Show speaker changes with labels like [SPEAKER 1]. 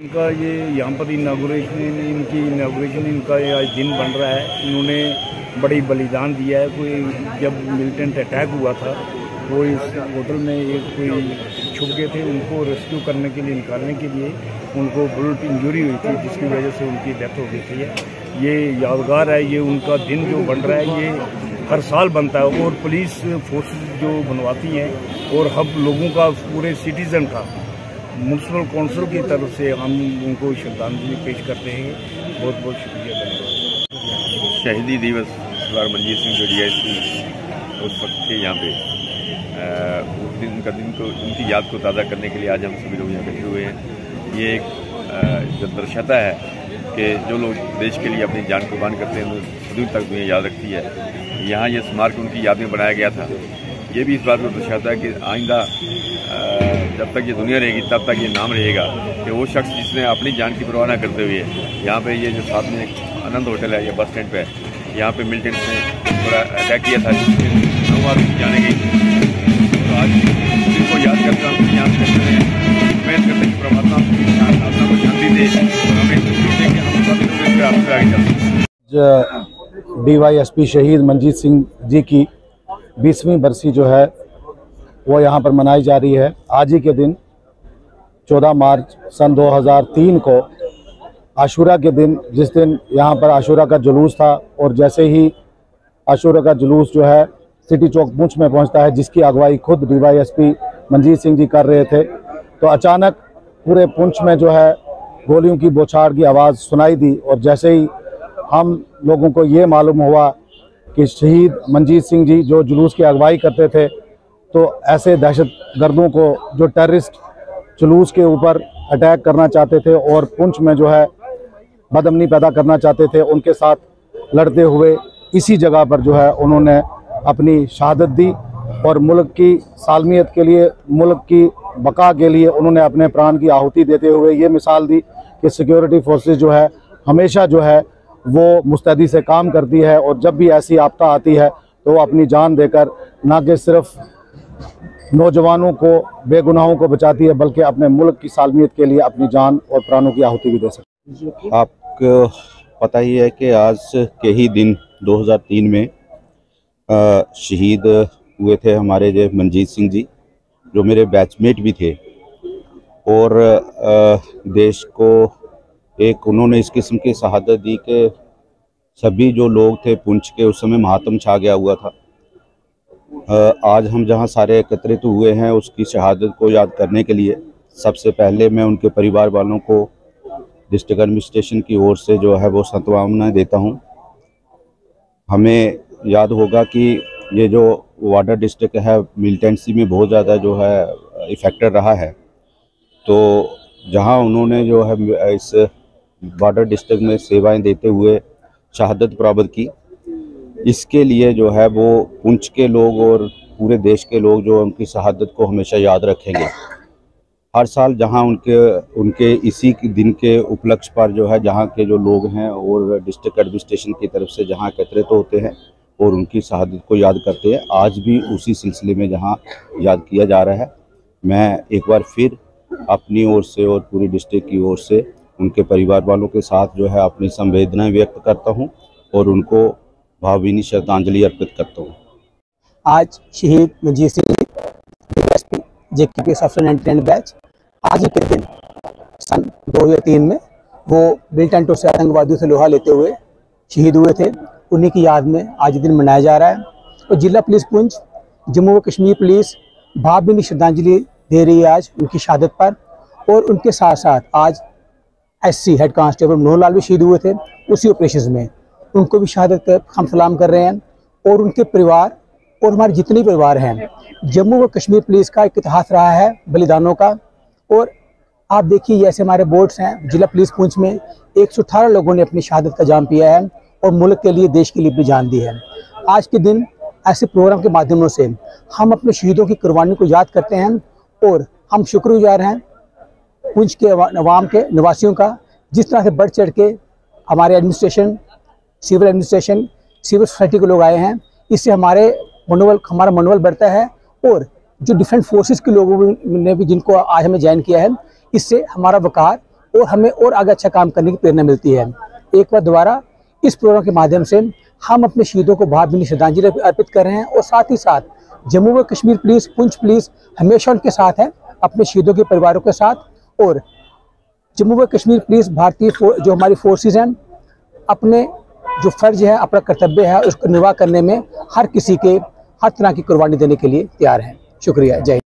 [SPEAKER 1] इनका ये यहाँ पर इनकी इनागुरेशन इनका ये आज दिन बन रहा है। इन्होंने बड़ी बलिदान दिया है। कोई जब मिलिटेंट अटैक हुआ था वो इस होटल में एक कोई छुप गए थे, उनको रेस्क्यू करने के लिए निकालने के लिए उनको बुलेट इंजरी हुई थी जिसकी वजह से उनकी डेथ हो गई थी। ये यादगार है, ये उनका दिन जो बन रहा है ये हर साल बनता है और पुलिस फोर्सेस जो बनवाती हैं और हम लोगों का पूरे सिटीज़न का म्यूनसिपल काउंसिल की तरफ से हम उनको श्रद्धांजलि पेश करते हैं। बहुत बहुत शुक्रिया, धन्यवाद।
[SPEAKER 2] शहीदी दिवस सरदार मंजीत सिंह जो DISP उस वक्त थे यहाँ पे, उस दिन का दिन को उनकी याद को ताज़ा करने के लिए आज हम सभी लोग यहाँ इकट्ठे हुए हैं। ये एक जो दर्शाता है कि जो लोग देश के लिए अपनी जान कुर्बान करते हैं सदियों तक दुनिया याद रखती है। यहाँ ये स्मारक उनकी याद में बनाया गया था। ये भी इस बात को दर्शाता है कि आइंदा जब तक ये दुनिया रहेगी तब तक ये नाम रहेगा कि वो शख्स जिसने अपनी जान की परवाह न करते हुए यहाँ पे ये जो साथ में एक आनंद होटल है, ये बस स्टैंड पे यहाँ पे मिलिटेंट्स ने थोड़ा अटैक किया था जिसमें 9 आदमी जाने गई। तो आज जिनको याद करता हूँ यहाँ मेहनत करते हैं परमात्मा आत्मा को शांति दे और हमें दे कि हम सभी लोग इस पर आगे चलते।
[SPEAKER 3] DYSP शहीद मंजीत सिंह जी की 20वीं बरसी जो है वो यहाँ पर मनाई जा रही है। आज ही के दिन 14 मार्च सन 2003 को आशूरा के दिन, जिस दिन यहाँ पर आशूरा का जुलूस था और जैसे ही आशूरा का जुलूस जो है सिटी चौक पुंछ में पहुँचता है, जिसकी अगुवाई खुद DYSP मंजीत सिंह जी कर रहे थे, तो अचानक पूरे पुंछ में जो है गोलियों की बौछार की आवाज़ सुनाई दी। और जैसे ही हम लोगों को ये मालूम हुआ कि शहीद मंजीत सिंह जी जो जुलूस की अगुवाई करते थे, तो ऐसे दहशत गर्दों को जो टेररिस्ट जुलूस के ऊपर अटैक करना चाहते थे और पुंछ में जो है बदअमनी पैदा करना चाहते थे, उनके साथ लड़ते हुए इसी जगह पर जो है उन्होंने अपनी शहादत दी और मुल्क की सालमियत के लिए, मुल्क की बका के लिए उन्होंने अपने प्राण की आहुति देते हुए ये मिसाल दी कि सिक्योरिटी फोर्सेस जो है हमेशा जो है वो मुस्तैदी से काम करती है और जब भी ऐसी आपदा आती है तो वो अपनी जान देकर ना कि सिर्फ नौजवानों को, बेगुनाहों को बचाती है, बल्कि अपने मुल्क की सालमियत के लिए अपनी जान और प्राणों की आहुति भी दे सकती है।
[SPEAKER 4] आपको पता ही है कि आज के ही दिन 2003 में शहीद हुए थे हमारे जो मंजीत सिंह जी, जो मेरे बैचमेट भी थे और देश को एक उन्होंने इस किस्म की शहादत दी कि सभी जो लोग थे पुंछ के, उस समय मातम छा गया हुआ था। आज हम जहां सारे एकत्रित हुए हैं उसकी शहादत को याद करने के लिए सबसे पहले मैं उनके परिवार वालों को डिस्ट्रिक्ट एडमिनिस्ट्रेशन की ओर से जो है वो सांत्वना देता हूं। हमें याद होगा कि ये जो वाडा डिस्ट्रिक्ट है मिलिटेंसी में बहुत ज़्यादा जो है इफेक्टेड रहा है, तो जहां उन्होंने जो है इस बॉर्डर डिस्ट्रिक्ट में सेवाएं देते हुए शहादत प्राप्त की, इसके लिए जो है वो पुंछ के लोग और पूरे देश के लोग जो उनकी शहादत को हमेशा याद रखेंगे। हर साल जहां उनके इसी दिन के उपलक्ष्य पर जो है जहां के जो लोग हैं और डिस्ट्रिक्ट एडमिनिस्ट्रेशन की तरफ से जहां एकत्रित होते हैं और उनकी शहादत को याद करते हैं, आज भी उसी सिलसिले में जहां याद किया जा रहा है। मैं एक बार फिर अपनी ओर से और पूरी डिस्ट्रिक्ट की ओर से उनके परिवार वालों के साथ जो है अपनी संवेदनाएं व्यक्त करता हूं और उनको भावभीनी श्रद्धांजलि अर्पित करता हूं।
[SPEAKER 5] आज शहीद मंजीत सिंह DYSP JKP सफर 99 बैच, आज ही के दिन सन 2003 में वो मिलिटेंटों से, आतंकवादियों से लोहा लेते हुए शहीद हुए थे। उन्हीं की याद में आज दिन मनाया जा रहा है और जिला पुलिस पुंछ, जम्मू व कश्मीर पुलिस भावभीनी श्रद्धांजलि दे रही है आज उनकी शहादत पर। और उनके साथ साथ आज SC head constable Manohar Lal भी शहीद हुए थे उसी ऑपरेशन में, उनको भी शहादत कर हम सलाम कर रहे हैं। और उनके परिवार और हमारे जितने परिवार हैं, जम्मू व कश्मीर पुलिस का एक इतिहास रहा है बलिदानों का। और आप देखिए जैसे हमारे बोर्ड्स हैं, जिला पुलिस पुंछ में 118 लोगों ने अपनी शहादत का जाम पिया है और मुल्क के लिए, देश के लिए भी जान दी है। आज के दिन ऐसे प्रोग्राम के माध्यमों से हम अपने शहीदों की कुर्बानी को याद करते हैं और हम शुक्रगुजार हैं पुंछ के अवाम के निवासियों का, जिस तरह से बढ़ चढ़ के हमारे administration, civil administration, civil society के लोग आए हैं। इससे हमारा मनोबल बढ़ता है और जो डिफरेंट फोर्सेस के लोगों ने भी जिनको आज हमें ज्वाइन किया है, इससे हमारा वकार और हमें और आगे अच्छा काम करने की प्रेरणा मिलती है। एक बार दोबारा इस प्रोग्राम के माध्यम से हम अपने शहीदों को भावभीनी श्रद्धांजलि अर्पित कर रहे हैं और साथ ही साथ जम्मू व कश्मीर पुलिस, पुंछ पुलिस हमेशा उनके साथ है, अपने शहीदों के परिवारों के साथ। और जम्मू व कश्मीर पुलिस भारतीय जो हमारी फोर्सेज हैं, अपने जो फर्ज है, अपना कर्तव्य है, उसको निर्वाह करने में हर किसी के हर तरह की कुर्बानी देने के लिए तैयार हैं। शुक्रिया। जय हिंद।